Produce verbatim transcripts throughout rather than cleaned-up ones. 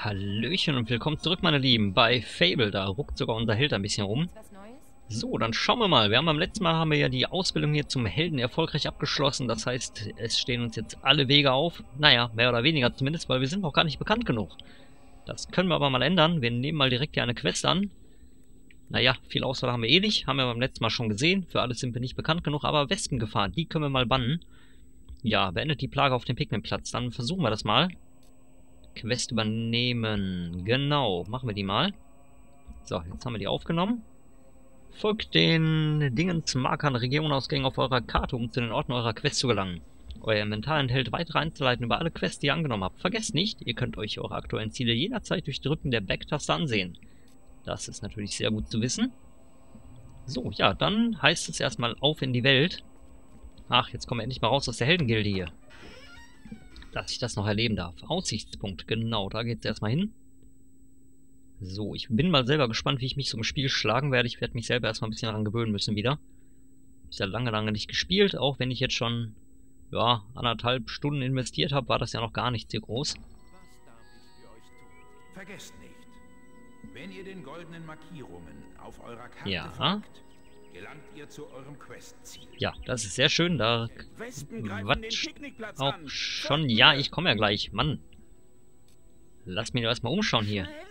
Hallöchen und willkommen zurück, meine Lieben, bei Fable. Da ruckt sogar unser Held ein bisschen rum. So, dann schauen wir mal. Wir haben beim letzten Mal haben wir ja die Ausbildung hier zum Helden erfolgreich abgeschlossen. Das heißt, es stehen uns jetzt alle Wege auf. Naja, mehr oder weniger zumindest, weil wir sind noch gar nicht bekannt genug. Das können wir aber mal ändern. Wir nehmen mal direkt hier eine Quest an. Naja, viel Auswahl haben wir eh nicht. Haben wir beim letzten Mal schon gesehen. Für alles sind wir nicht bekannt genug. Aber Wespengefahr, die können wir mal bannen. Ja, beendet die Plage auf dem Picknickplatz. Dann versuchen wir das mal. Quest übernehmen. Genau, machen wir die mal. So, jetzt haben wir die aufgenommen. Folgt den Dingensmarkern Regionausgängen auf eurer Karte, um zu den Orten eurer Quest zu gelangen. Euer Inventar enthält weitere Einzelheiten über alle Quests, die ihr angenommen habt. Vergesst nicht, ihr könnt euch eure aktuellen Ziele jederzeit durch Drücken der Back-Taste ansehen. Das ist natürlich sehr gut zu wissen. So, ja, dann heißt es erstmal auf in die Welt. Ach, jetzt kommen wir endlich mal raus aus der Heldengilde hier. Dass ich das noch erleben darf. Aussichtspunkt, genau, da geht es erstmal hin. So, ich bin mal selber gespannt, wie ich mich so im Spiel schlagen werde. Ich werde mich selber erstmal ein bisschen daran gewöhnen müssen wieder. Ich habe ja lange, lange nicht gespielt, auch wenn ich jetzt schon, ja, anderthalb Stunden investiert habe, war das ja noch gar nicht sehr groß. Was darf ich für euch tun? Vergesst nicht, wenn ihr den goldenen Markierungen auf eurer Karte Ja. folgt, gelangt ihr zu eurem Questziel. Ja, das ist sehr schön, da Wespen greifen den Quatsch Picknickplatz auch an. schon. Folgt Ja, mir. ich komme ja gleich, Mann. Lass mich doch erstmal umschauen hier. Schnell.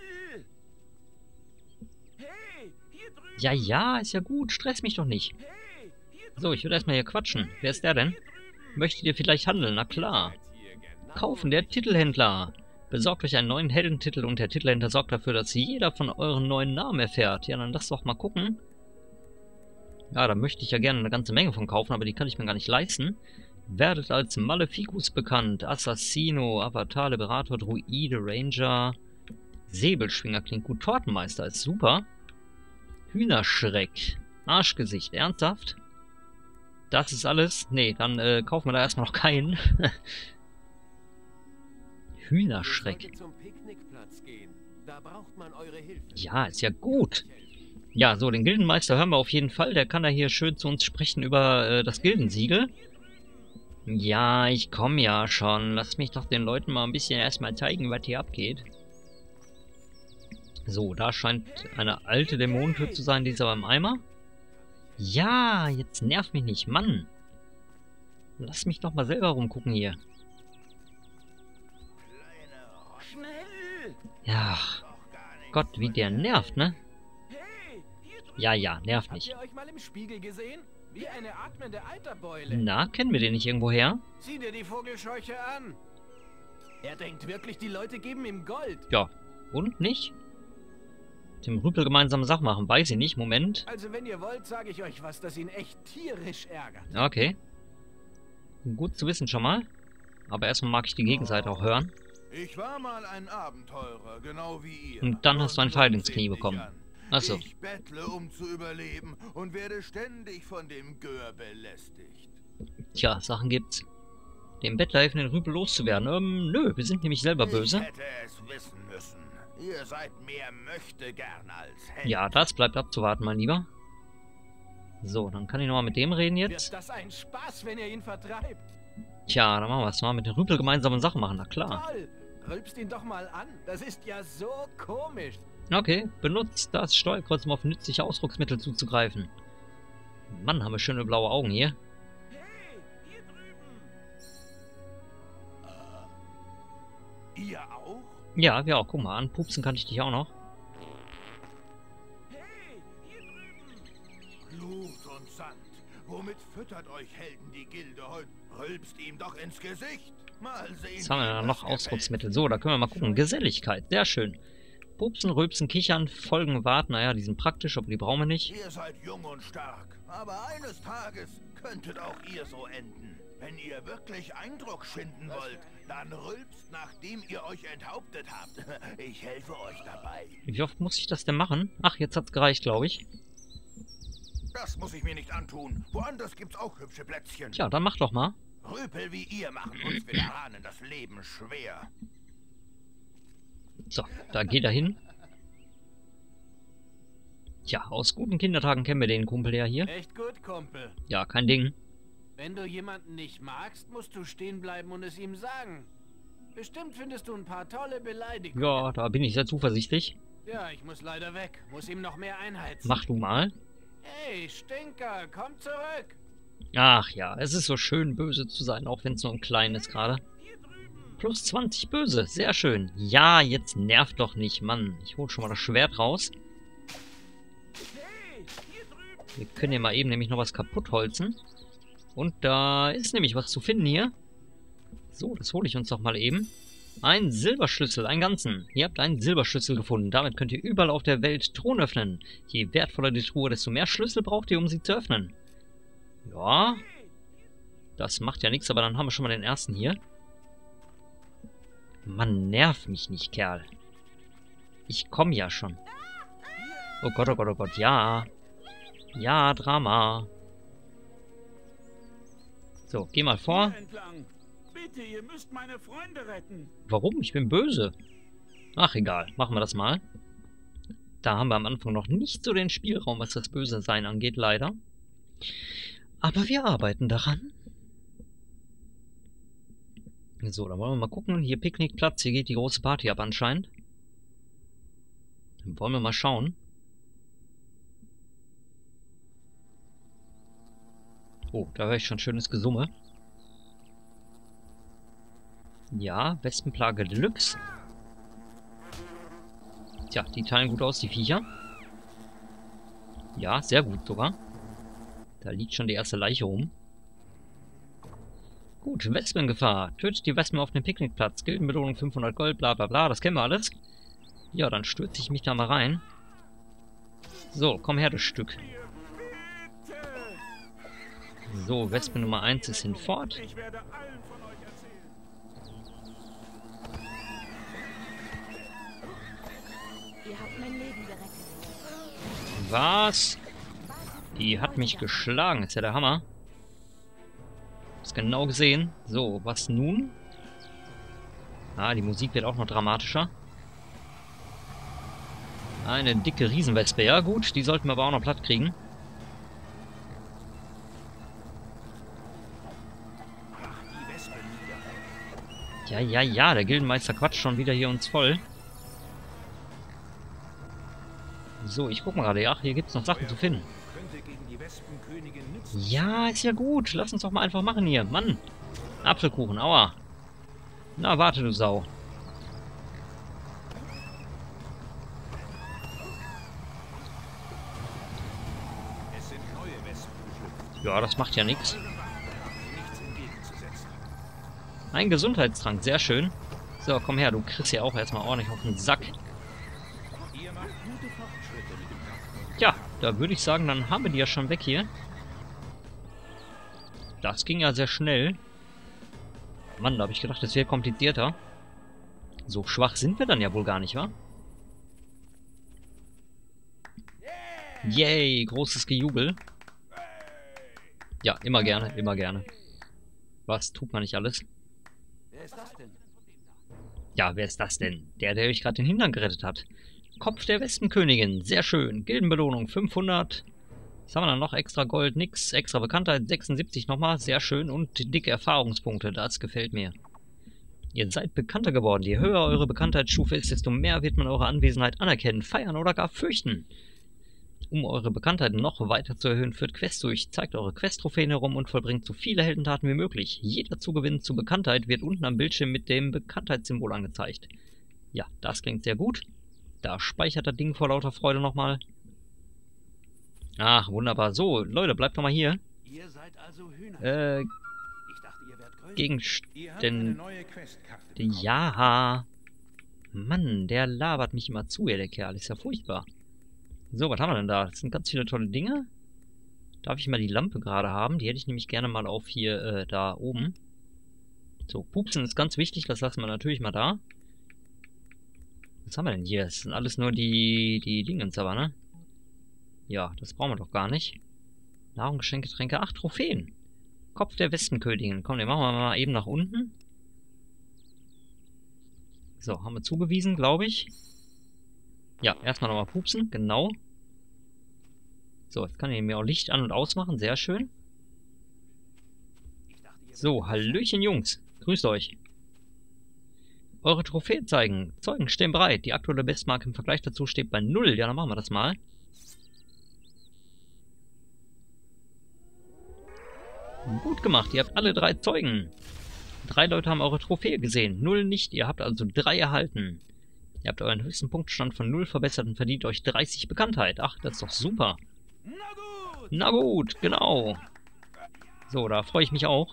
Hey, hier drüben. Ja, ja, ist ja gut, stress mich doch nicht. Hey, hier So, ich würde erstmal hier quatschen. Wer ist der denn? Möchtet ihr vielleicht handeln? Na klar. drüben. Kaufen, der Titelhändler. Besorgt euch einen neuen Heldentitel und der Titelhändler sorgt dafür, dass jeder von euren neuen Namen erfährt. Ja, dann lass doch mal gucken. Ja, da möchte ich ja gerne eine ganze Menge von kaufen, aber die kann ich mir gar nicht leisten. Werdet als Maleficus bekannt. Assassino, Avatar, Liberator, Druide, Ranger. Säbelschwinger klingt gut. Tortenmeister ist super. Hühnerschreck. Arschgesicht. Ernsthaft? Das ist alles? Nee, dann äh, kaufen wir da erstmal noch keinen. Hühnerschreck. Ihr solltet zum Picknickplatz gehen. Da braucht man eure Hilfe. Ja, ist ja gut. Ja, so, den Gildenmeister hören wir auf jeden Fall. Der kann da hier schön zu uns sprechen über äh, das Gildensiegel. Ja, ich komme ja schon. Lass mich doch den Leuten mal ein bisschen erstmal zeigen, was hier abgeht. So, da scheint eine alte Dämonentür zu sein, die ist aber im Eimer. Ja, jetzt nerv mich nicht, Mann. Lass mich doch mal selber rumgucken hier. Schnell. Ja, Gott, wie der nervt, ne? Hey, hier drüben. Ja, ja, nervt Habt nicht. ihr euch mal im Spiegel gesehen? Wie eine atmende Eiterbeule. Na, kennen wir den nicht irgendwo her? Sieh dir die Vogelscheuche an. Er denkt wirklich, die Leute geben ihm Gold. Ja, und nicht? Dem Rüpel gemeinsame Sachen machen, weiß ich nicht, Moment. Also wenn ihr wollt, sage ich euch was, das ihn echt tierisch ärgert. Okay. Gut zu wissen schon mal. Aber erstmal mag ich die Gegenseite auch hören. Ich war mal ein Abenteurer, genau wie ihr. Und dann hast du einen Pfeil ins Knie seht mich bekommen. an. Achso. Ich bettle, um zu überleben und werde ständig von dem Gör belästigt. Tja, Sachen gibt's. Dem Bettler helfen, den Rüpel loszuwerden. Ähm, nö, wir sind nämlich selber böse. Ich hätte es wissen müssen. Ihr seid mehr Möchtegern als Held. Ja, das bleibt abzuwarten, mein Lieber. So, dann kann ich nochmal mit dem reden Wird jetzt. das ein Spaß, wenn ihr ihn vertreibt? Tja, dann machen wir es mal mit den Rüpel gemeinsamen Sachen machen, na klar. Toll. Rülpst ihn doch mal an. Das ist ja so komisch. Okay, benutzt das Steuerkreuz, um auf nützliche Ausdrucksmittel zuzugreifen. Mann, haben wir schöne blaue Augen hier. Hey, hier drüben. Ihr auch? Ja, wir auch. Guck mal, anpupsen kann ich dich auch noch. Hey, hier drüben. Blut und Sand. Womit füttert euch Helden die Gilde heute? Rülpst ihm doch ins Gesicht. Mal sehen. Jetzt haben wir wie da das noch gefällt. Ausdrucksmittel. So, da können wir mal gucken. Geselligkeit, sehr schön. Pupsen, rülpsen, kichern, folgen, warten. Naja, die sind praktisch, aber die brauchen wir nicht. Ihr seid jung und stark, aber eines Tages könntet auch ihr so enden. Wenn ihr wirklich Eindruck schinden wollt, dann rülpst, nachdem ihr euch enthauptet habt. Ich helfe euch dabei. Wie oft muss ich das denn machen? Ach, jetzt hat's gereicht, glaube ich. Das muss ich mir nicht antun. Woanders gibt's auch hübsche Plätzchen. Tja, dann mach doch mal. Rüpel wie ihr machen uns Veteranen das Leben schwer. So, da geht er hin. Tja, aus guten Kindertagen kennen wir den Kumpel ja hier. Echt gut, Kumpel. Ja, kein Ding. Wenn du jemanden nicht magst, musst du stehen bleiben und es ihm sagen. Bestimmt findest du ein paar tolle Beleidigungen. Ja, da bin ich sehr zuversichtlich. Ja, ich muss leider weg. Muss ihm noch mehr einheizen. Mach du mal. Hey, Stinker, komm zurück. Ach ja, es ist so schön, böse zu sein, auch wenn es nur ein klein ist gerade. Plus zwanzig böse, sehr schön. Ja, jetzt nervt doch nicht, Mann. Ich hole schon mal das Schwert raus. Wir können hier mal eben nämlich noch was kaputt holzen. Und da ist nämlich was zu finden hier. So, das hole ich uns doch mal eben. Ein Silberschlüssel, einen ganzen. Ihr habt einen Silberschlüssel gefunden. Damit könnt ihr überall auf der Welt Truhen öffnen. Je wertvoller die Truhe, desto mehr Schlüssel braucht ihr, um sie zu öffnen. Ja. Das macht ja nichts, aber dann haben wir schon mal den ersten hier. Mann, nerv mich nicht, Kerl. Ich komme ja schon. Oh Gott, oh Gott, oh Gott, ja. Ja, Drama. So, geh mal vor. Bitte, ihr müsst meine Freunde retten. Warum? Ich bin böse. Ach, egal. Machen wir das mal. Da haben wir am Anfang noch nicht so den Spielraum, was das Böse sein angeht, leider. Aber wir arbeiten daran. So, dann wollen wir mal gucken. Hier Picknickplatz. Hier geht die große Party ab anscheinend. Dann wollen wir mal schauen. Oh, da höre ich schon schönes Gesumme. Ja, Wespenplage Deluxe. Tja, die teilen gut aus, die Viecher. Ja, sehr gut sogar. Da liegt schon die erste Leiche rum. Gut, Wespengefahr. Tötet die Wespen auf dem Picknickplatz. Gildenbelohnung fünfhundert Gold, bla bla bla. Das kennen wir alles. Ja, dann stürze ich mich da mal rein. So, komm her, das Stück. So, Wespe Nummer eins ist hinfort. Ich werde allen von euch erzählen. Ihr habt mein Leben gerettet. Was? Die hat mich geschlagen. Ist ja der Hammer. Ist genau gesehen. So, was nun? Ah, die Musik wird auch noch dramatischer. Eine dicke Riesenwespe. Ja gut, die sollten wir aber auch noch platt kriegen. Ja, ja, ja, der Gildenmeister quatscht schon wieder hier uns voll. So, ich guck mal gerade. Ach, hier gibt's noch Sachen zu finden. Ja, ist ja gut. Lass uns doch mal einfach machen hier. Mann. Apfelkuchen, aua. Na, warte, du Sau. Ja, das macht ja nichts. Ein Gesundheitstrank, sehr schön. So, komm her, du kriegst ja auch erstmal ordentlich auf den Sack. Ja, da würde ich sagen, dann haben wir die ja schon weg hier. Das ging ja sehr schnell. Mann, da habe ich gedacht, das wäre komplizierter. So schwach sind wir dann ja wohl gar nicht, wa? Yay, großes Gejubel. Ja, immer gerne, immer gerne. Was tut man nicht alles? Wer ist das denn? Ja, wer ist das denn? Der, der euch gerade den Hintern gerettet hat. Kopf der Wespenkönigin, sehr schön. Gildenbelohnung fünfhundert. Was haben wir dann noch? Extra Gold, nix. Extra Bekanntheit, sechsundsiebzig nochmal, sehr schön. Und dicke Erfahrungspunkte, das gefällt mir. Ihr seid bekannter geworden. Je höher eure Bekanntheitsstufe ist, desto mehr wird man eure Anwesenheit anerkennen, feiern oder gar fürchten. Um eure Bekanntheit noch weiter zu erhöhen, führt Quests durch, zeigt eure Quest-Trophäen herum und vollbringt so viele Heldentaten wie möglich. Jeder Zugewinn zu Bekanntheit wird unten am Bildschirm mit dem Bekanntheitssymbol angezeigt. Ja, das klingt sehr gut. Da speichert das Ding vor lauter Freude nochmal. Ach, wunderbar. So, Leute, bleibt doch mal hier. Ihr seid also Hühner. Äh, Ich dachte, ihr wärt größer. Gegenstände. Ja. Mann, der labert mich immer zu, ja, der Kerl. Ist ja furchtbar. So, was haben wir denn da? Das sind ganz viele tolle Dinge. Darf ich mal die Lampe gerade haben? Die hätte ich nämlich gerne mal auf hier, äh, da oben. So, Pupsen ist ganz wichtig. Das lassen wir natürlich mal da. Was haben wir denn hier? Das sind alles nur die, die Dingens aber, ne? Ja, das brauchen wir doch gar nicht. Nahrung, Geschenke, Tränke. Ach, Trophäen. Kopf der Wespenkönigin. Komm, den machen wir mal eben nach unten. So, haben wir zugewiesen, glaube ich. Ja, erstmal nochmal pupsen, genau. So, jetzt kann ich mir auch Licht an- und ausmachen, sehr schön. So, Hallöchen Jungs, grüßt euch. Eure Trophäe zeigen. Zeugen stehen bereit. Die aktuelle Bestmarke im Vergleich dazu steht bei null. Ja, dann machen wir das mal. Gut gemacht. Ihr habt alle drei Zeugen. Drei Leute haben eure Trophäe gesehen. Null nicht. Ihr habt also drei erhalten. Ihr habt euren höchsten Punktstand von null verbessert und verdient euch dreißig Bekanntheit. Ach, das ist doch super. Na gut. Na gut, genau. So, da freue ich mich auch.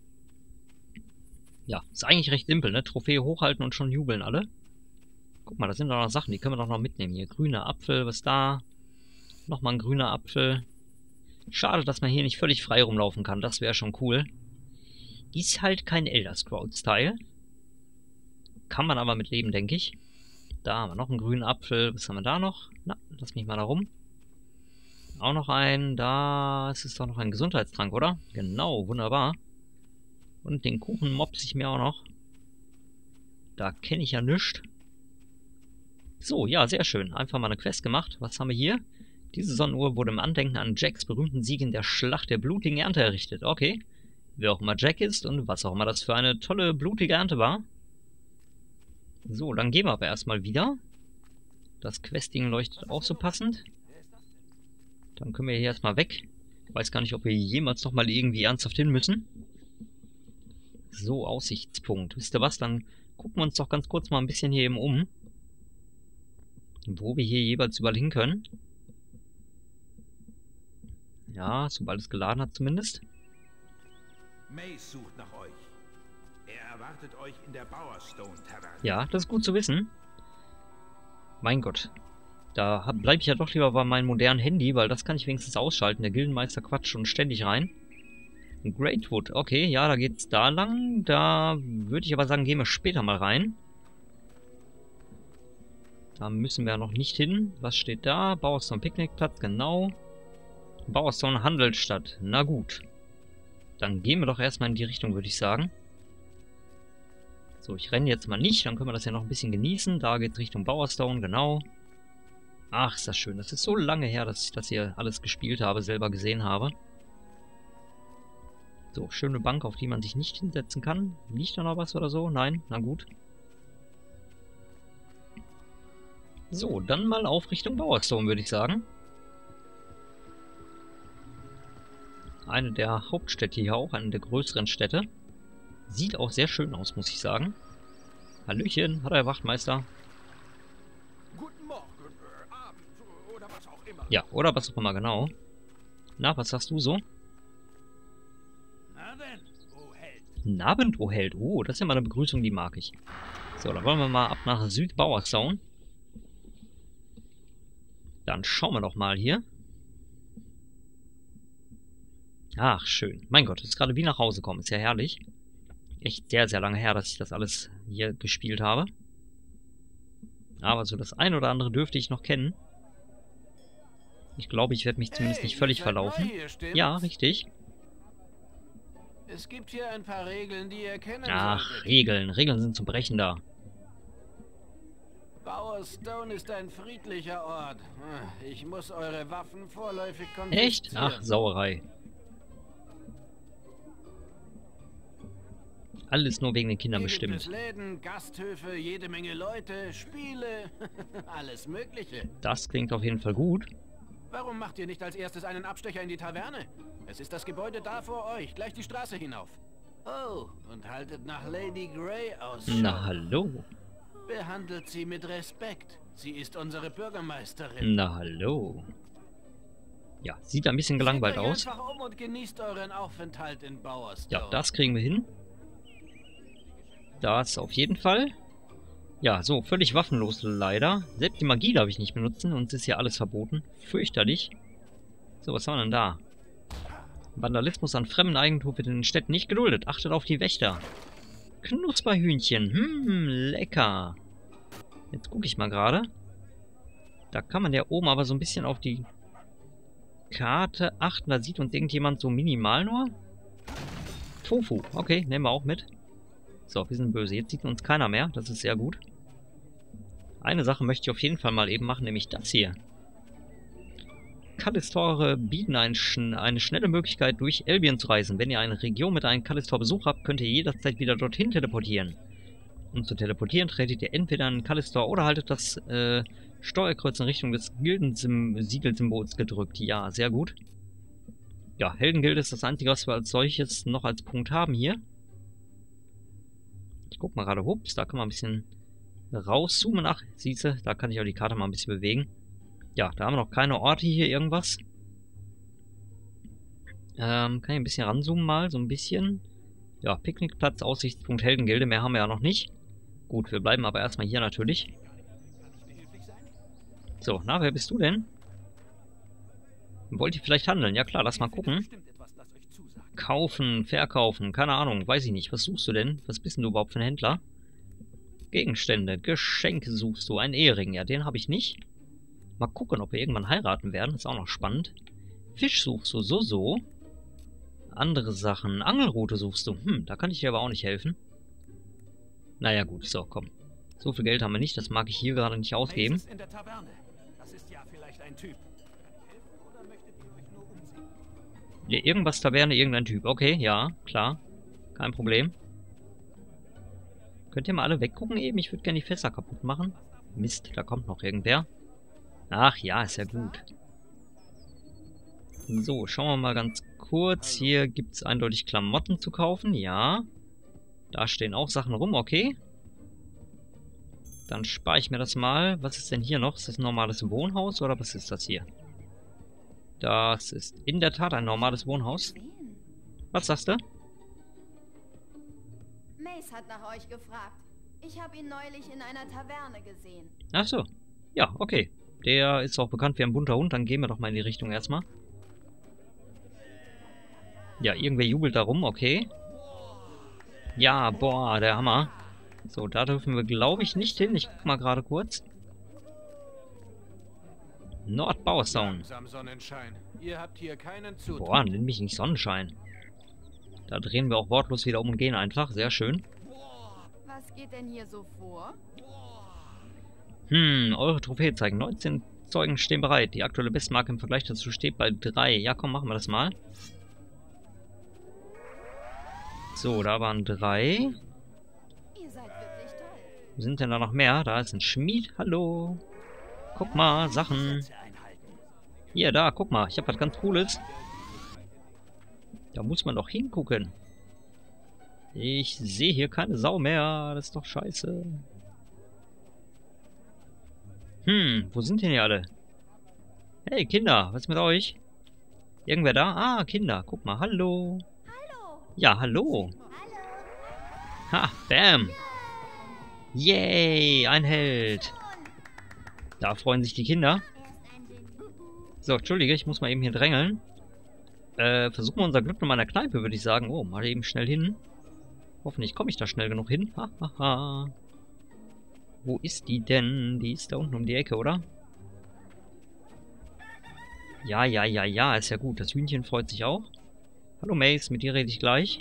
Ja, ist eigentlich recht simpel, ne? Trophäe hochhalten und schon jubeln alle. Guck mal, da sind doch noch Sachen, die können wir doch noch mitnehmen. Hier, grüner Apfel, was ist da? Nochmal ein grüner Apfel. Schade, dass man hier nicht völlig frei rumlaufen kann. Das wäre schon cool. Ist halt kein Elder Scrolls-Teil. Kann man aber mit leben, denke ich. Da haben wir noch einen grünen Apfel. Was haben wir da noch? Na, lass mich mal da rum. Auch noch einen. Da ist es doch noch ein Gesundheitstrank, oder? Genau, wunderbar. Und den Kuchen mopse ich mir auch noch. Da kenne ich ja nichts. So, ja, sehr schön. Einfach mal eine Quest gemacht. Was haben wir hier? Diese Sonnenuhr wurde im Andenken an Jacks berühmten Sieg in der Schlacht der blutigen Ernte errichtet. Okay. Wer auch immer Jack ist und was auch immer das für eine tolle blutige Ernte war. So, dann gehen wir aber erstmal wieder. Das Questing leuchtet auch so passend. Dann können wir hier erstmal weg. Ich weiß gar nicht, ob wir jemals noch mal irgendwie ernsthaft hin müssen. So, Aussichtspunkt. Wisst ihr was? Dann gucken wir uns doch ganz kurz mal ein bisschen hier eben um. Wo wir hier jeweils überall hin können. Ja, sobald es geladen hat zumindest. Mace sucht nach euch. Er erwartet euch in der Bowerstone-Taverne. Ja, das ist gut zu wissen. Mein Gott. Da bleibe ich ja doch lieber bei meinem modernen Handy, weil das kann ich wenigstens ausschalten. Der Gildenmeister quatscht schon ständig rein. Greatwood, okay, ja, da geht's da lang. Da würde ich aber sagen, gehen wir später mal rein. Da müssen wir noch nicht hin. Was steht da? Bowerstone Picknickplatz, genau. Bowerstone Handelsstadt, na gut. Dann gehen wir doch erstmal in die Richtung, würde ich sagen. So, ich renne jetzt mal nicht, dann können wir das ja noch ein bisschen genießen. Da geht's Richtung Bowerstone, genau. Ach, ist das schön. Das ist so lange her, dass ich das hier alles gespielt habe, selber gesehen habe. So, schöne Bank, auf die man sich nicht hinsetzen kann. Liegt da noch was oder so? Nein? Na gut. So, dann mal auf Richtung Bowerstone, würde ich sagen. Eine der Hauptstädte hier auch, eine der größeren Städte. Sieht auch sehr schön aus, muss ich sagen. Hallöchen, hat der Wachtmeister. Guten Morgen, äh, Abend oder was auch immer. Ja, oder was auch immer, genau. Na, was sagst du so? Na denn, o Held. Guten Abend, o Held. Oh, das ist ja mal eine Begrüßung, die mag ich. So, dann wollen wir mal ab nach Südbowerstone. Dann schauen wir doch mal hier. Ach, schön. Mein Gott, ist gerade wie nach Hause kommen. Ist ja herrlich. Echt sehr, sehr lange her, dass ich das alles hier gespielt habe. Aber so das ein oder andere dürfte ich noch kennen. Ich glaube, ich werde mich zumindest Hey, nicht völlig ihr seid verlaufen. neu hier, stimmt's? Ja, richtig. Es gibt hier ein paar Regeln, die ihr kennen Ach, solltet. Regeln. Regeln sind zum Brechen da. Bowerstone ist ein friedlicher Ort. Ich muss eure Waffen vorläufig konfiszieren. Echt? Ach, Sauerei. Alles nur wegen den Kindern Hier gibt es bestimmt. Läden, Gasthöfe, jede Menge Leute, Spiele, alles Mögliche. Das klingt auf jeden Fall gut. Warum macht ihr nicht als erstes einen Abstecher in die Taverne? Es ist das Gebäude da vor euch, gleich die Straße hinauf. Oh, und haltet nach Lady Grey aus. Na, hallo. Behandelt sie mit Respekt. Sie ist unsere Bürgermeisterin. Na, hallo. Ja, sieht ein bisschen gelangweilt Seht euch aus. einfach um und genießt euren Aufenthalt in Bowerstone. Ja, das kriegen wir hin. Das auf jeden Fall. Ja, so, völlig waffenlos leider. Selbst die Magie darf ich nicht benutzen, uns ist hier alles verboten. Fürchterlich. So, was war denn da? Vandalismus an fremden Eigentum wird in den Städten nicht geduldet. Achtet auf die Wächter. Knusperhühnchen. Hm, lecker. Jetzt gucke ich mal gerade. Da kann man ja oben aber so ein bisschen auf die Karte achten. Da sieht uns irgendjemand so minimal nur. Tofu. Okay, nehmen wir auch mit. So, wir sind böse. Jetzt sieht uns keiner mehr. Das ist sehr gut. Eine Sache möchte ich auf jeden Fall mal eben machen, nämlich das hier. Kallistore bieten ein schn eine schnelle Möglichkeit, durch Albion zu reisen. Wenn ihr eine Region mit einem Kallistor-Besuch habt, könnt ihr jederzeit wieder dorthin teleportieren. Um zu teleportieren, tretet ihr entweder an Callistor oder haltet das äh, Steuerkreuz in Richtung des Gildensiegelsymbol gedrückt. Ja, sehr gut. Ja, Heldengilde ist das Einzige, was wir als solches noch als Punkt haben hier. Ich guck mal gerade, hups, da kann man ein bisschen rauszoomen. Ach, siehste, da kann ich auch die Karte mal ein bisschen bewegen. Ja, da haben wir noch keine Orte hier, irgendwas. Ähm, kann ich ein bisschen ranzoomen mal, so ein bisschen. Ja, Picknickplatz, Aussichtspunkt, Heldengilde, mehr haben wir ja noch nicht. Gut, wir bleiben aber erstmal hier natürlich. So, na, wer bist du denn? Wollt ihr vielleicht handeln? Ja klar, lass mal gucken. Kaufen, verkaufen, keine Ahnung, weiß ich nicht. Was suchst du denn? Was bist denn du überhaupt für ein Händler? Gegenstände, Geschenke suchst du. Ein Ehering, ja, den habe ich nicht. Mal gucken, ob wir irgendwann heiraten werden. Ist auch noch spannend. Fisch suchst du, so, so. Andere Sachen. Angelrute suchst du. Hm, da kann ich dir aber auch nicht helfen. Naja, gut, so, komm. So viel Geld haben wir nicht, das mag ich hier gerade nicht ausgeben. In der Taverne. Das ist ja vielleicht ein Typ. Oder möchtet ihr euch nur umsehen? Ja, irgendwas Taverne, irgendein Typ. Okay, ja, klar. Kein Problem. Könnt ihr mal alle weggucken eben? Ich würde gerne die Fässer kaputt machen. Mist, da kommt noch irgendwer. Ach ja, ist ja gut. So, schauen wir mal ganz kurz. Hier gibt es eindeutig Klamotten zu kaufen. Ja. Da stehen auch Sachen rum, okay. Dann spare ich mir das mal. Was ist denn hier noch? Ist das ein normales Wohnhaus oder was ist das hier? Das ist in der Tat ein normales Wohnhaus. Was sagst du? Mace hat nach euch gefragt. Ich habe ihn neulich in einer Taverne gesehen. Ach so. Ja, okay. Der ist auch bekannt wie ein bunter Hund. Dann gehen wir doch mal in die Richtung erstmal. Ja, irgendwer jubelt da rum, okay. Ja, boah, der Hammer. So, da dürfen wir, glaube ich, nicht hin. Ich guck mal gerade kurz. Nordbauerstown. Langsam Sonnenschein. Ihr habt hier keinen Zutritt. Boah, nenn mich nicht Sonnenschein. Da drehen wir auch wortlos wieder um und gehen einfach. Sehr schön. Was geht denn hier so vor? Hm, eure Trophäe zeigen. neunzehn Zeugen stehen bereit. Die aktuelle Bestmarke im Vergleich dazu steht bei drei. Ja, komm, machen wir das mal. So, da waren drei. Ihr seid wirklich toll. Wo sind denn da noch mehr? Da ist ein Schmied. Hallo. Guck mal, Sachen. Hier, da, guck mal. Ich habe was ganz Cooles. Da muss man doch hingucken. Ich sehe hier keine Sau mehr. Das ist doch scheiße. Hm, wo sind denn hier alle? Hey, Kinder, was ist mit euch? Irgendwer da? Ah, Kinder, guck mal, hallo. Hallo. Ja, hallo. Hallo. Ha, bam. Yay, ein Held. Da freuen sich die Kinder. So, entschuldige, ich muss mal eben hier drängeln. Äh, versuchen wir unser Glück noch mal in der Kneipe, würde ich sagen. Oh, mal eben schnell hin. Hoffentlich komme ich da schnell genug hin. Ha, ha, ha. Wo ist die denn? Die ist da unten um die Ecke, oder? Ja, ja, ja, ja, ist ja gut. Das Hühnchen freut sich auch. Hallo Mace, mit dir rede ich gleich.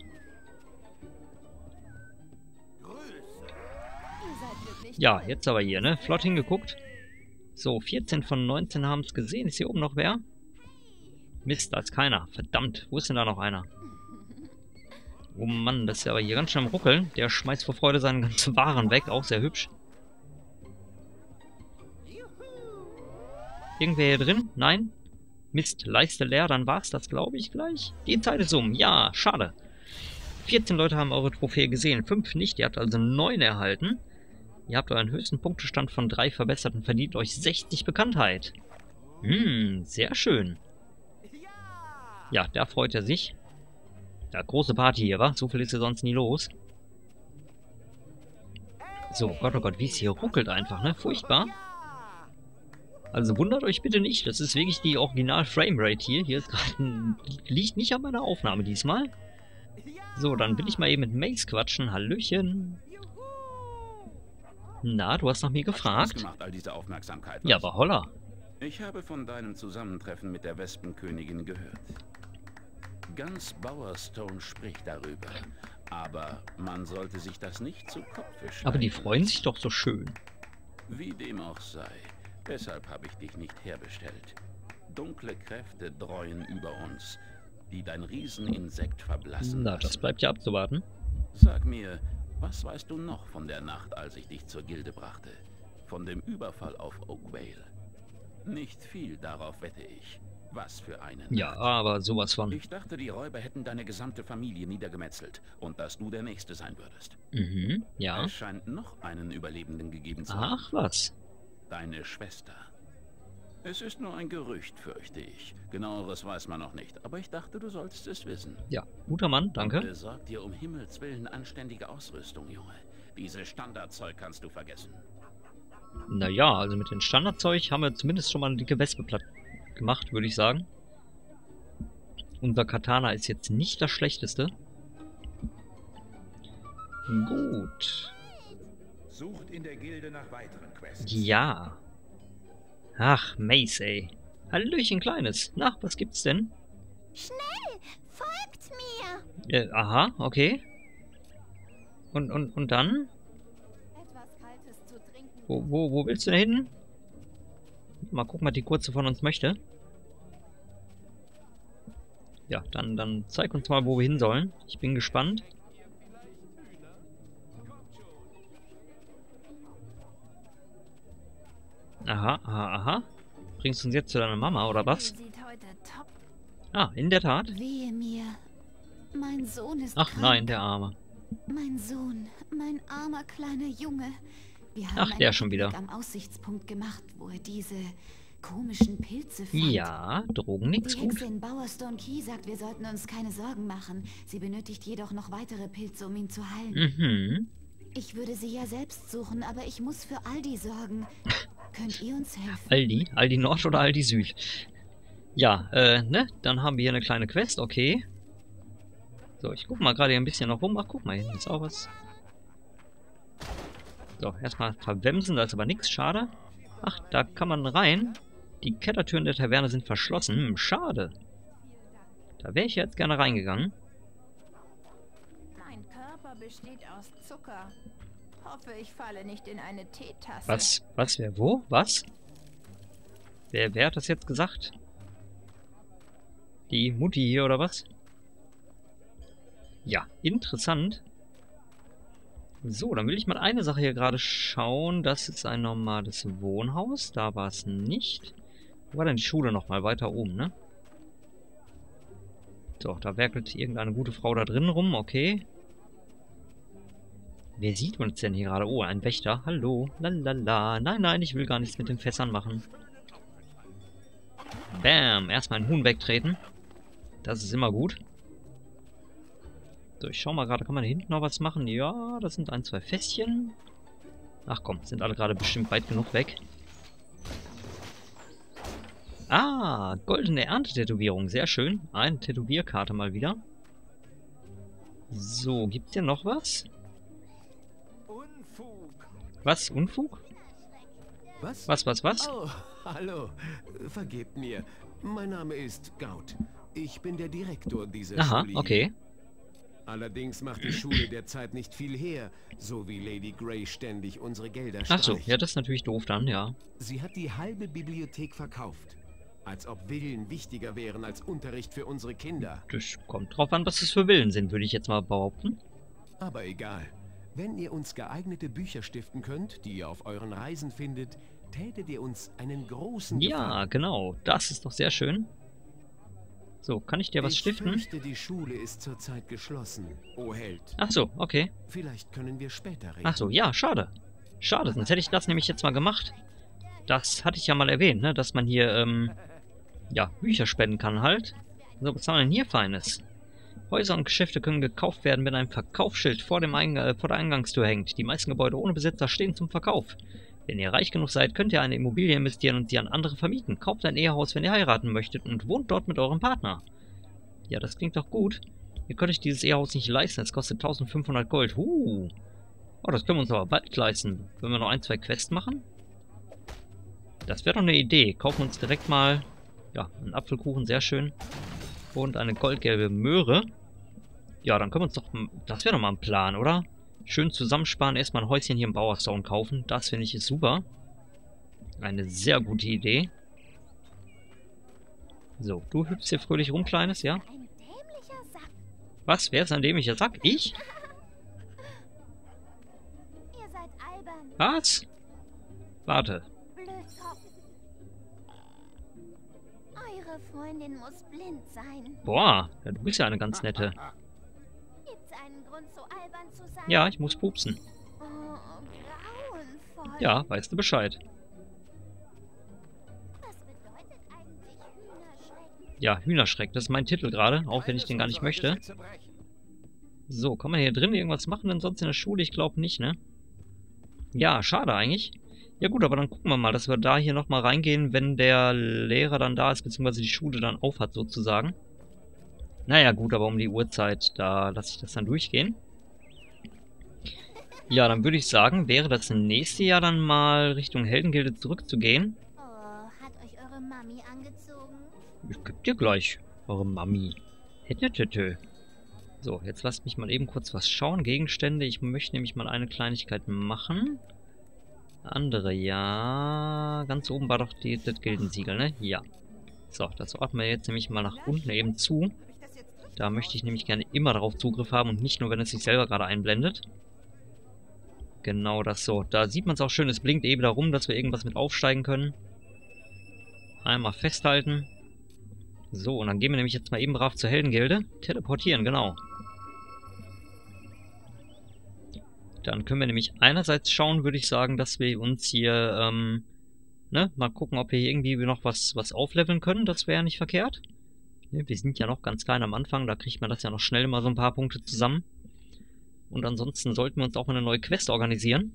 Ja, jetzt aber hier, ne? Flott hingeguckt. So, vierzehn von neunzehn haben es gesehen. Ist hier oben noch wer? Mist, da ist keiner. Verdammt, wo ist denn da noch einer? Oh Mann, das ist ja aber hier ganz schön am Ruckeln. Der schmeißt vor Freude seinen ganzen Waren weg. Auch sehr hübsch. Irgendwer hier drin? Nein? Mist, Leiste leer, dann war's das, glaube ich, gleich. Die Zeit ist um. Ja, schade. vierzehn Leute haben eure Trophäe gesehen, fünf nicht. Ihr habt also neun erhalten. Ihr habt euren höchsten Punktestand von drei verbessert und verdient euch sechzig Bekanntheit. Hm, sehr schön. Ja, da freut er sich. Ja, große Party hier, wa? So viel ist hier sonst nie los. So, Gott, oh Gott, wie es hier ruckelt einfach, ne? Furchtbar. Also wundert euch bitte nicht, das ist wirklich die Original-Framerate hier. Hier ist gerade liegt nicht an meiner Aufnahme diesmal. So, dann will ich mal eben mit Mace quatschen. Hallöchen. Na, du hast nach mir gefragt? Gemacht, all diese Aufmerksamkeit, ja, aber holla. Ich habe von deinem Zusammentreffen mit der Wespenkönigin gehört. Ganz Bowerstone spricht darüber. Aber man sollte sich das nicht zu Kopfe schreiben. Aber die freuen sich doch so schön. Wie dem auch sei. Deshalb habe ich dich nicht herbestellt. Dunkle Kräfte dreuen über uns, die dein Rieseninsekt verblassen Na, das lassen. bleibt ja abzuwarten. Sag mir, Was weißt du noch von der Nacht, als ich dich zur Gilde brachte? Von dem Überfall auf Oakvale? Nicht viel, darauf wette ich. Was für einen. Ja, aber sowas von. Ich dachte, die Räuber hätten deine gesamte Familie niedergemetzelt und dass du der Nächste sein würdest. Mhm, ja. Es scheint noch einen Überlebenden gegeben zu haben. Ach, was? Deine Schwester. Es ist nur ein Gerücht, fürchte ich. Genaueres weiß man noch nicht, aber ich dachte, du solltest es wissen. Ja, guter Mann, danke. Besorg dir um Himmels Willen anständige Ausrüstung, Junge. Dieses Standardzeug kannst du vergessen. Naja, also mit dem Standardzeug haben wir zumindest schon mal eine dicke Wespe platt gemacht, würde ich sagen. Unser Katana ist jetzt nicht das schlechteste. Gut. Sucht in der Gilde nach weiteren Quests. Ja. Ach, Mace, ey. Hallöchen, Kleines. Na, was gibt's denn? Schnell! Folgt mir! Äh, aha, okay. Und, und, und dann? Etwas Kaltes zu trinken. Wo, wo, wo willst du denn hin? Mal gucken, was die Kurze von uns möchte. Ja, dann, dann zeig uns mal, wo wir hin sollen. Ich bin gespannt. Aha, aha, aha. Bringst du uns jetzt zu deiner Mama, oder was? Sieht heute top. Ah, in der Tat. Wehe mir. Mein Sohn ist Ach krank. nein, der Arme. Mein Sohn, mein armer kleiner Junge. Wir haben Ach, der einen schon wieder. Picknick am Aussichtspunkt gemacht, wo er diese komischen Pilze fand. Ja, Drogen nix Die gut. Hexe in Bowerstone Key sagt, wir sollten uns keine Sorgen machen. Sie benötigt jedoch noch weitere Pilze, um ihn zu heilen. Mhm. Ich würde sie ja selbst suchen, aber ich muss für Aldi sorgen. Könnt ihr uns helfen? Aldi? Aldi Nord oder Aldi Süd? Ja, äh, ne? Dann haben wir hier eine kleine Quest, okay. So, ich guck mal gerade hier ein bisschen noch rum. Ach, guck mal, hier ist auch was. So, erstmal verwemsen, da ist aber nichts, schade. Ach, da kann man rein. Die Kettertüren der Taverne sind verschlossen. Hm, schade. Da wäre ich jetzt gerne reingegangen. Mein Körper besteht aus Zucker. Hoffe, ich falle nicht in eine Teetasse. Was? Was? Wer? Wo? Was? Wer, wer hat das jetzt gesagt? Die Mutti hier, oder was? Ja, interessant. So, dann will ich mal eine Sache hier gerade schauen. Das ist ein normales Wohnhaus. Da war es nicht. Wo war denn die Schule nochmal? Weiter oben, ne? So, da werkelt irgendeine gute Frau da drin rum. Okay. Wer sieht uns denn hier gerade? Oh, ein Wächter. Hallo. Lalala. Nein, nein, ich will gar nichts mit den Fässern machen. Bam. Erstmal ein Huhn wegtreten. Das ist immer gut. So, ich schau mal gerade, kann man da hinten noch was machen? Ja, das sind ein, zwei Fässchen. Ach komm, sind alle gerade bestimmt weit genug weg. Ah, goldene Erntetätowierung, sehr schön. Eine Tätowierkarte mal wieder. So, gibt's hier noch was? Unfug. Was? Unfug? Was? Was, was, was? Oh, hallo. Vergebt mir. Mein Name ist Gaut. Ich bin der Direktor dieser Aha, Schule. okay. Allerdings macht die Schule derzeit nicht viel her, so wie Lady Grey ständig unsere Gelder Ach so, streicht. ja, das ist natürlich doof dann, ja. Sie hat die halbe Bibliothek verkauft. Als ob Villen wichtiger wären als Unterricht für unsere Kinder. Das kommt drauf an, was es für Villen sind, würde ich jetzt mal behaupten. Aber egal. Wenn ihr uns geeignete Bücher stiften könnt, die ihr auf euren Reisen findet, tätet ihr uns einen großen Ja, Gefallen. genau, das ist doch sehr schön. So, kann ich dir was ich stiften? fürchte, die Schule ist zurzeit geschlossen, o Held. Ach so, okay. Vielleicht können wir später reden. Ach so, ja, schade. Schade, sonst hätte ich das nämlich jetzt mal gemacht. Das hatte ich ja mal erwähnt, ne, dass man hier, ähm, ja, Bücher spenden kann halt. So, was haben wir denn hier Feines? Häuser und Geschäfte können gekauft werden, wenn ein Verkaufsschild vor, dem Eing äh, vor der Eingangstür hängt. Die meisten Gebäude ohne Besitzer stehen zum Verkauf. Wenn ihr reich genug seid, könnt ihr eine Immobilie investieren und sie an andere vermieten. Kauft ein Ehehaus, wenn ihr heiraten möchtet und wohnt dort mit eurem Partner. Ja, das klingt doch gut. Ihr könnt euch dieses Ehehaus nicht leisten, es kostet eintausendfünfhundert Gold. Huh. Oh, das können wir uns aber bald leisten. Wenn wir noch ein, zwei Quests machen? Das wäre doch eine Idee. Kaufen uns direkt mal, ja, einen Apfelkuchen, sehr schön. Und eine goldgelbe Möhre. Ja, dann können wir uns doch, das wäre doch mal ein Plan, oder? Schön zusammensparen, erstmal ein Häuschen hier im Bowerstone kaufen. Das finde ich ist super. Eine sehr gute Idee. So, du hüpfst hier fröhlich rum, Kleines, ja? Ein dämlicher Sack. Was? Wer ist ein dämlicher Sack? Ich? Was? Warte. Blödkopf. Eure Freundin muss blind sein. Boah, ja, du bist ja eine ganz nette. Gibt's einen Grund, so albern zu sein? Ja, ich muss pupsen. Oh, grauenvoll. Ja, weißt du Bescheid. Was bedeutet eigentlich Hühnerschreck? Ja, Hühnerschreck, das ist mein Titel gerade, auch wenn ich den gar nicht möchte. So, kann man hier drin irgendwas machen denn sonst in der Schule? Ich glaube nicht, ne? Ja, schade eigentlich. Ja gut, aber dann gucken wir mal, dass wir da hier nochmal reingehen, wenn der Lehrer dann da ist, beziehungsweise die Schule dann aufhat sozusagen. Naja gut, aber um die Uhrzeit, da lasse ich das dann durchgehen. Ja, dann würde ich sagen, wäre das nächste Jahr dann mal Richtung Heldengilde zurückzugehen. Oh, hat euch eure Mami angezogen? Ich geb dir gleich eure Mami. Hättetete. So, jetzt lasst mich mal eben kurz was schauen. Gegenstände, ich möchte nämlich mal eine Kleinigkeit machen. Andere, ja. Ganz oben war doch die, das Gildensiegel, ne? Ja. So, das ordnen wir jetzt nämlich mal nach unten eben zu. Da möchte ich nämlich gerne immer darauf Zugriff haben und nicht nur, wenn es sich selber gerade einblendet. Genau das so. Da sieht man es auch schön, es blinkt eben darum, dass wir irgendwas mit aufsteigen können. Einmal festhalten. So, und dann gehen wir nämlich jetzt mal eben brav zur Heldengilde. Teleportieren, genau. Dann können wir nämlich einerseits schauen, würde ich sagen, dass wir uns hier, ähm, ne, mal gucken, ob wir hier irgendwie noch was, was aufleveln können. Das wäre ja nicht verkehrt. Ne, wir sind ja noch ganz klein am Anfang, da kriegt man das ja noch schnell mal so ein paar Punkte zusammen. Und ansonsten sollten wir uns auch mal eine neue Quest organisieren.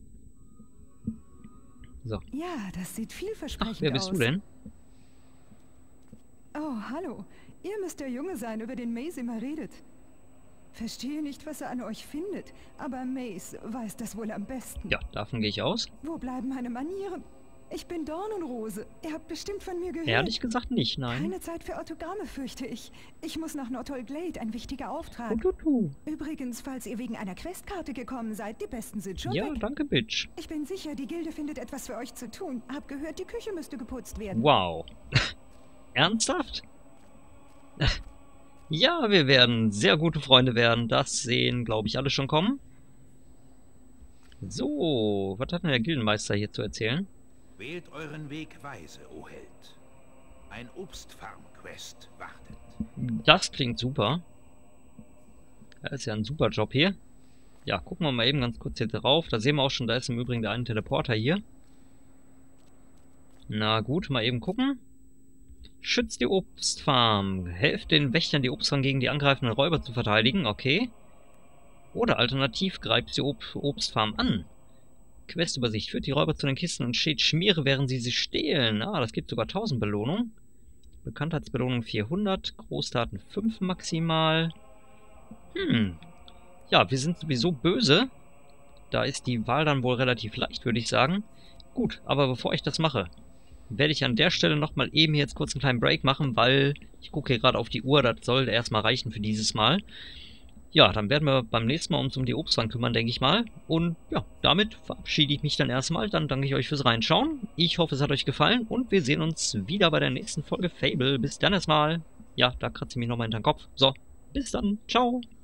So. Ja, das sieht vielversprechend aus. Ach, wer bist du denn? Oh, hallo. Ihr müsst der Junge sein, über den Mace immer redet. Verstehe nicht, was er an euch findet, aber Mace weiß das wohl am besten. Ja, davon gehe ich aus. Wo bleiben meine Manieren? Ich bin Dornenrose. Ihr habt bestimmt von mir gehört. Ehrlich gesagt nicht, nein. Keine Zeit für Autogramme, fürchte ich. Ich muss nach Nortol Glade, ein wichtiger Auftrag. Ututu. Übrigens, falls ihr wegen einer Questkarte gekommen seid, die besten sind schon Ja, weg. danke, Bitch. Ich bin sicher, die Gilde findet etwas für euch zu tun. Hab gehört, die Küche müsste geputzt werden. Wow. Ernsthaft? Ja, wir werden sehr gute Freunde werden. Das sehen, glaube ich, alle schon kommen. So, was hat denn der Gildenmeister hier zu erzählen? Wählt euren Weg weise, o Held. Ein Obstfarm-Quest wartet. Das klingt super. Das ist ja ein super Job hier. Ja, gucken wir mal eben ganz kurz hier drauf. Da sehen wir auch schon, da ist im Übrigen der eine Teleporter hier. Na gut, mal eben gucken. Schützt die Obstfarm. Helft den Wächtern, die Obstfarm gegen die angreifenden Räuber zu verteidigen. Okay. Oder alternativ greift die Ob Obstfarm an. Questübersicht. Führt die Räuber zu den Kisten und steht Schmiere, während sie sie stehlen. Ah, das gibt sogar tausend Belohnung. Bekanntheitsbelohnung vierhundert. Großtaten fünf maximal. Hm. Ja, wir sind sowieso böse. Da ist die Wahl dann wohl relativ leicht, würde ich sagen. Gut, aber bevor ich das mache, werde ich an der Stelle nochmal eben jetzt kurz einen kleinen Break machen, weil ich gucke hier gerade auf die Uhr, das soll erstmal reichen für dieses Mal. Ja, dann werden wir beim nächsten Mal uns um die Obstfarm kümmern, denke ich mal. Und ja, damit verabschiede ich mich dann erstmal. Dann danke ich euch fürs Reinschauen. Ich hoffe, es hat euch gefallen und wir sehen uns wieder bei der nächsten Folge Fable. Bis dann erstmal. Ja, da kratze ich mich nochmal hinter den Kopf. So, bis dann. Ciao.